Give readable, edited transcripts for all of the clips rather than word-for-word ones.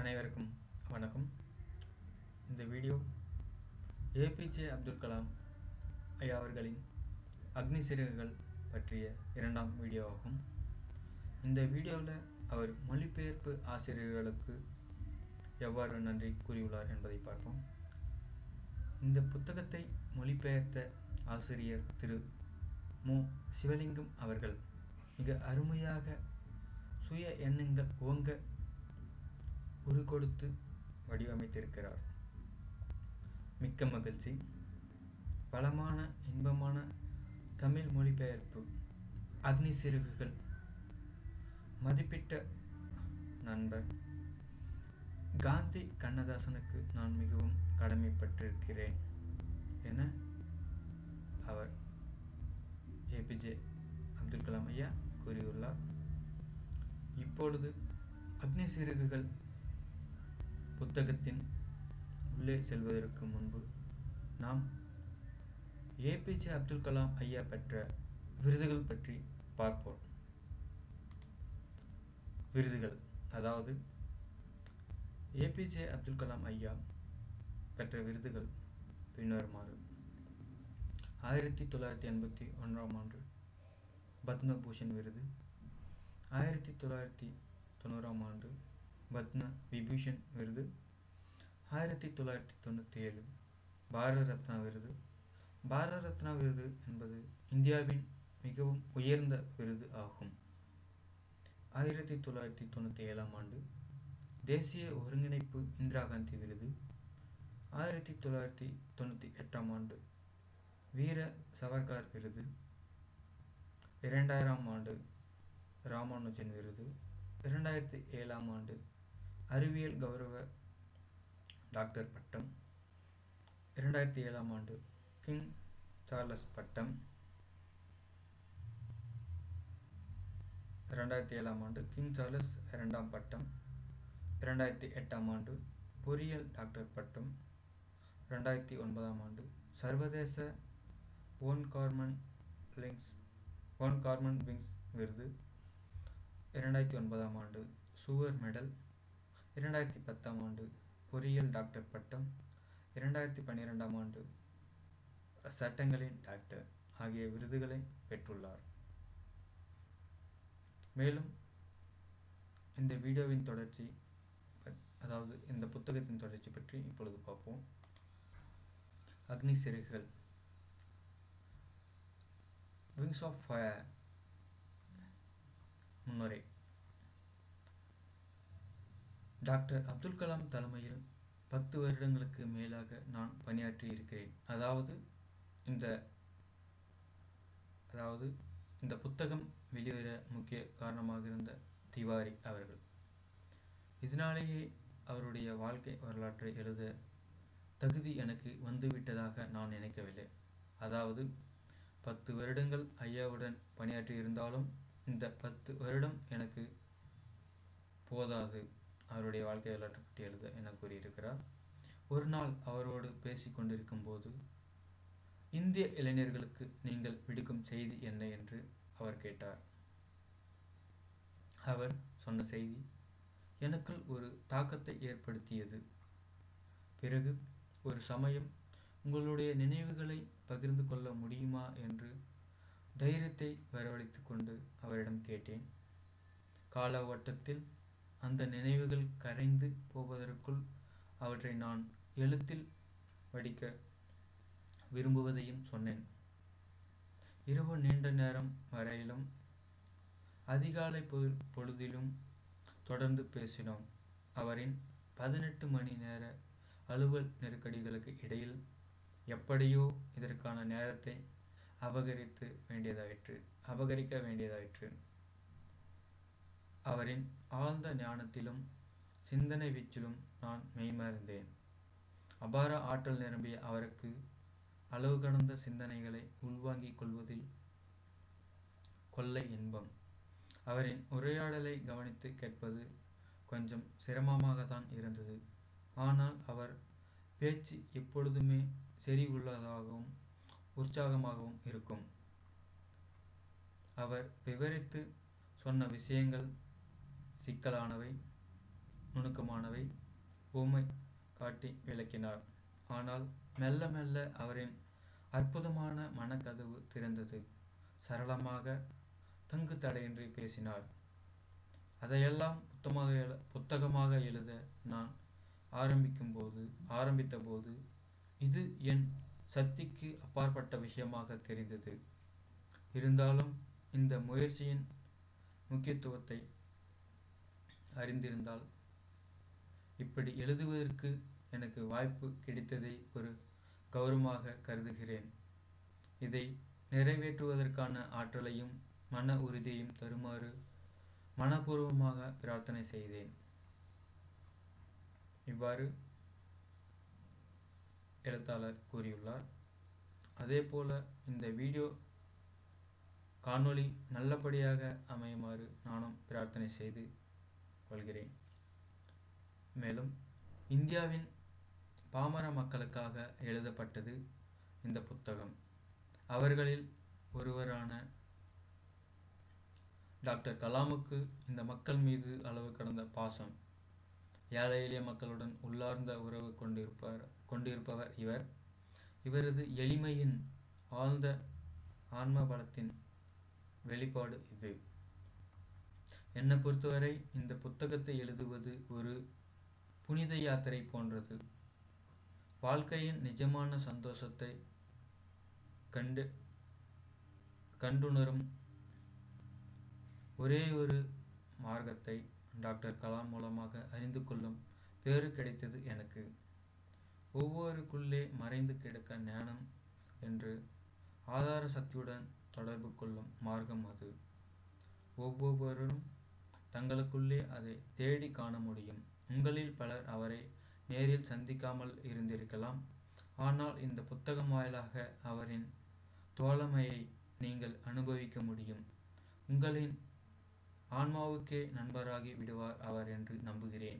அனைவருக்கும் வணக்கம். இந்த வீடியோ ஏபிஜே அப்துல் கலாம் ஐயா அவர்களின் அக்னி சிறகுகள் பற்றிய இரண்டாம் வீடியோ ஆகும். இந்த வீடியோவில் அவர் மொழிபெயர்ப்பு ஆசிரியர்களுக்கு எவ்வாறு நன்றி கூறியுள்ளார் என்பதை பார்ப்போம். இந்த புத்தகத்தை மொழிபெயர்த்த ஆசிரியர் திரு மு. சிவலிங்கம் அவர்கள் மிக அருமையாக சுய எண்ணங்கள் ஓங்க கொடுத்து வடிவமைத்திருக்கிறார். மிக்க மகிழ்ச்சி. பலமான இன்பமான தமிழ் மொழிபெயர்ப்பு அக்னி சிறகுகள். மதிப்பிட்ட நண்பர் காந்தி கண்ணதாசனுக்கு நான் மிகவும் கடமைப்பட்டிருக்கிறேன் என அவர் ஏபிஜே அப்துல் கலாம் ஐயா கூறியுள்ளார். இப்பொழுது அக்னி சிறகுகள் புத்தகத்தின் உள்ளே செல்வதற்கு முன்பு நாம் ஏபிஜே அப்துல் கலாம் ஐயா பெற்ற விருதுகள் பற்றி பார்ப்போம். விருதுகள், அதாவது ஏபிஜே அப்துல் கலாம் ஐயா பெற்ற விருதுகள் பின்வருமாறு: 1981ஆம் ஆண்டு பத்ம பூஷன் விருது, 1990ஆம் ஆண்டு பத்ம விபூஷன் விருது, 1997 பாரத ரத்னா விருது. பாரத ரத்னா விருது என்பது இந்தியாவின் மிகவும் உயர்ந்த விருது ஆகும். 1997ஆம் ஆண்டு தேசிய ஒருங்கிணைப்பு இந்திரா காந்தி விருது, 1998ஆம் ஆண்டு வீர சவர்கார் விருது, 2000ஆம் ஆண்டு ராமானுஜன் விருது, 2007ஆம் ஆண்டு அறிவியல் கௌரவ டாக்டர் பட்டம், 2007ஆம் ஆண்டு கிங் சார்லஸ் பட்டம், 2007ஆம் ஆண்டு கிங் சார்லஸ் இரண்டாம் பட்டம், 2008ஆம் ஆண்டு பொறியியல் டாக்டர் பட்டம், 2009ஆம் ஆண்டு சர்வதேச ஒன் கார்மன் விங்ஸ் விருது, 2009ஆம் ஆண்டு சுவர் மெடல், 2010ஆம் ஆண்டு பொறியியல் டாக்டர் பட்டம், 2012ஆம் ஆண்டு சட்டங்களின் டாக்டர் ஆகிய விருதுகளை பெற்றுள்ளார். மேலும் இந்த வீடியோவின் தொடர்ச்சி, அதாவது இந்த புத்தகத்தின் தொடர்ச்சி பற்றி இப்பொழுது பார்ப்போம். அக்னி சிறகுகள், விங்ஸ் ஆஃப் ஃபயர். முன்னுரை. டாக்டர் அப்துல் கலாம் தலைமையில் 10 வருடங்களுக்கு மேலாக நான் பணியாற்றி இருக்கிறேன். அதாவது இந்த புத்தகம் வெளிவர முக்கிய காரணமாக இருந்த திவாரி அவர்கள். இதனாலேயே அவருடைய வாழ்க்கை வரலாற்றை எழுத தகுதி எனக்கு வந்துவிட்டதாக நான் நினைக்கவில்லை. அதாவது 10 வருடங்கள் ஐயாவுடன் பணியாற்றி இருந்தாலும் இந்த 10 வருடம் எனக்கு போதாது அவருடைய வாழ்க்கை வரலாற்றை பற்றி எழுத என கூறியிருக்கிறார். ஒரு நாள் அவரோடு பேசிக் கொண்டிருக்கும் போது, இந்திய இளைஞர்களுக்கு நீங்கள் விடுக்கும் செய்தி என்ன என்று அவர் கேட்டார். அவர் சொன்ன செய்தி எனக்குள் ஒரு தாக்கத்தை ஏற்படுத்தியது. பிறகு ஒரு சமயம் உங்களுடைய நினைவுகளை பகிர்ந்து கொள்ள முடியுமா என்று தைரியத்தை வரவழைத்து கொண்டு அவரிடம் கேட்டேன். கால ஓட்டத்தில் அந்த நினைவுகள் கரைந்து போவதற்குள் அவற்றை நான் எழுத்தில் வடிக்க விரும்புவதையும் சொன்னேன். இரவு நீண்ட நேரம் வரையிலும் அதிகாலை பொழுதிலும் தொடர்ந்து பேசினோம். அவரின் 18 மணி நேர அலுவல் நெருக்கடிகளுக்கு இடையில் எப்படியோ இதற்கான நேரத்தை அபகரிக்க வேண்டியதாயிற்று. அவரின் ஆழ்ந்த ஞானத்திலும் சிந்தனை வீச்சிலும் நான் மெய்மறந்தேன். அபார ஆற்றல் நிரம்பிய அவருக்கு அளவு கடந்த சிந்தனைகளை உள்வாங்கிக் கொள்வதில் கொள்ளை இன்பம். அவரின் உரையாடலை கவனித்து கேட்பது கொஞ்சம் சிரமமாகத்தான் இருந்தது. ஆனால் அவர் பேச்சு எப்பொழுதுமே செறிவுள்ளதாகவும் உற்சாகமாகவும் இருக்கும். அவர் விவரித்து சொன்ன விஷயங்கள் சிக்கலானவை, நுணுக்கமானவை ஊமை காட்டி விளக்கினார். ஆனால் மெல்ல மெல்ல அவரின் அற்புதமான மனக்கதவு திறந்தது. சரளமாக தங்கு தடையின்றி பேசினார். அதையெல்லாம் புத்தகமாக எழுத நான் ஆரம்பித்த போது இது என் சக்திக்கு அப்பாற்பட்ட விஷயமாக தெரிந்தது. இருந்தாலும் இந்த முயற்சியின் முக்கியத்துவத்தை அறிந்திருந்தால் இப்படி எழுதுவதற்கு எனக்கு வாய்ப்பு கிடைத்ததை ஒரு கௌரவமாக கருதுகிறேன். இதை நிறைவேற்றுவதற்கான ஆற்றலையும் மன உறுதியையும் தருமாறு மனப்பூர்வமாக பிரார்த்தனை செய்தேன். இவ்வாறு எழுத்தாளர் கூறியுள்ளார். அதேபோல இந்த வீடியோ காணொளி நல்லபடியாக அமையுமாறு நானும் பிரார்த்தனை செய்து கொள்கிறேன். மேலும் இந்தியாவின் பாமர மக்களுக்காக எழுதப்பட்டது இந்த புத்தகம். அவர்களில் ஒருவரான டாக்டர் கலாமுக்கு இந்த மக்கள் மீது அளவு கடந்த பாசம். ஏழை எளிய மக்களுடன் உள்ளார்ந்த உறவு கொண்டிருப்பவர் இவர். இவரது எளிமையின் ஆழ்ந்த ஆன்ம பலத்தின் வெளிப்பாடு இது. என்னை பொறுத்தவரை இந்த புத்தகத்தை எழுதுவது ஒரு புனித யாத்திரை போன்றது. வாழ்க்கையின் நிஜமான சந்தோஷத்தை கண்டுணரும் ஒரே ஒரு மார்க்கத்தை டாக்டர் கலாம் மூலமாக அறிந்து கொள்ளும் பேறு கிடைத்தது எனக்கு. ஒவ்வொருக்குள்ளே மறைந்து கிடக்க ஞானம் என்று ஆதார சக்தியுடன் தொடர்பு கொள்ளும் மார்க்கம் அது. ஒவ்வொருவரும் தங்களுக்குள்ளே அதை தேடி காண முடியும். உங்களில் பலர் அவரை நேரில் சந்திக்காமல் இருந்திருக்கலாம். ஆனால் இந்த புத்தகம் வாயிலாக அவரின் தோழமையை நீங்கள் அனுபவிக்க முடியும். உங்களின் ஆன்மாவுக்கே நண்பராகி விடுவார் அவர் என்று நம்புகிறேன்.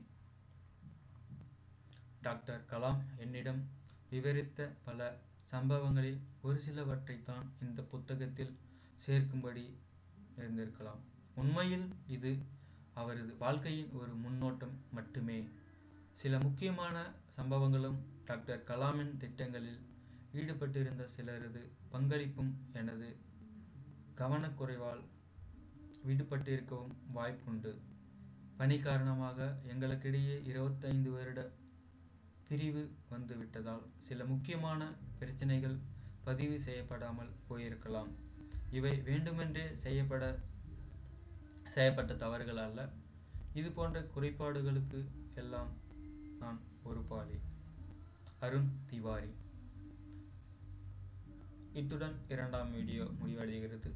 டாக்டர் கலாம் என்னிடம் விவரித்த பல சம்பவங்களில் ஒரு சிலவற்றைத்தான் இந்த புத்தகத்தில் சேர்க்கும்படி இருந்திருக்கலாம். உண்மையில் இது அவரது வாழ்க்கையின் ஒரு முன்னோட்டம் மட்டுமே. சில முக்கியமான சம்பவங்களும் டாக்டர் கலாமின் திட்டங்களில் ஈடுபட்டிருந்த சிலரது பங்களிப்பும் எனது கவனக்குறைவால் விடுபட்டிருக்கவும் வாய்ப்புண்டு. பணி காரணமாக எங்களுக்கிடையே 25 வருட பிரிவு வந்துவிட்டதால் சில முக்கியமான பிரச்சனைகள் பதிவு செய்யப்படாமல் போயிருக்கலாம். இவை வேண்டுமென்றே செய்யப்பட்ட தவறுகள் அல்ல. இது போன்ற குறைபாடுகளுக்கு எல்லாம் நான் பொறுப்பாளி. அருண் திவாரி. இத்துடன் 2ஆம் வீடியோ முடிவடைகிறது.